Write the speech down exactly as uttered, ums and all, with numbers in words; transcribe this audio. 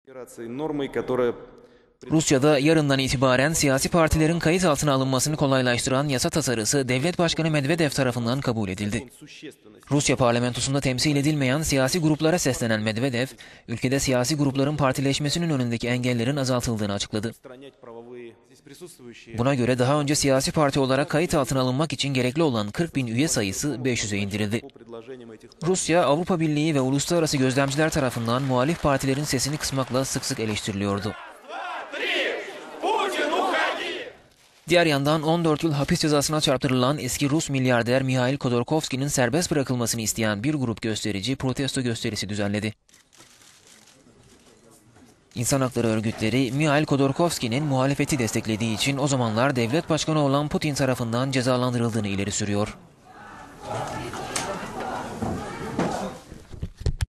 Rusya'da yarından itibaren siyasi partilerin kayıt altına alınmasını kolaylaştıran yasa tasarısı Devlet Başkanı Medvedev tarafından kabul edildi. Rusya parlamentosunda temsil edilmeyen siyasi gruplara seslenen Medvedev, ülkede siyasi grupların partileşmesinin önündeki engellerin azaltıldığını açıkladı. Buna göre daha önce siyasi parti olarak kayıt altına alınmak için gerekli olan kırk bin üye sayısı beş yüze indirildi. Rusya, Avrupa Birliği ve uluslararası gözlemciler tarafından muhalif partilerin sesini kısmakla sık sık eleştiriliyordu. Diğer yandan on dört yıl hapis cezasına çarptırılan eski Rus milyarder Mihail Khodorkovsky'nin serbest bırakılmasını isteyen bir grup gösterici protesto gösterisi düzenledi. İnsan hakları örgütleri Mihail Khodorkovsky'nin muhalefeti desteklediği için o zamanlar devlet başkanı olan Putin tarafından cezalandırıldığını ileri sürüyor.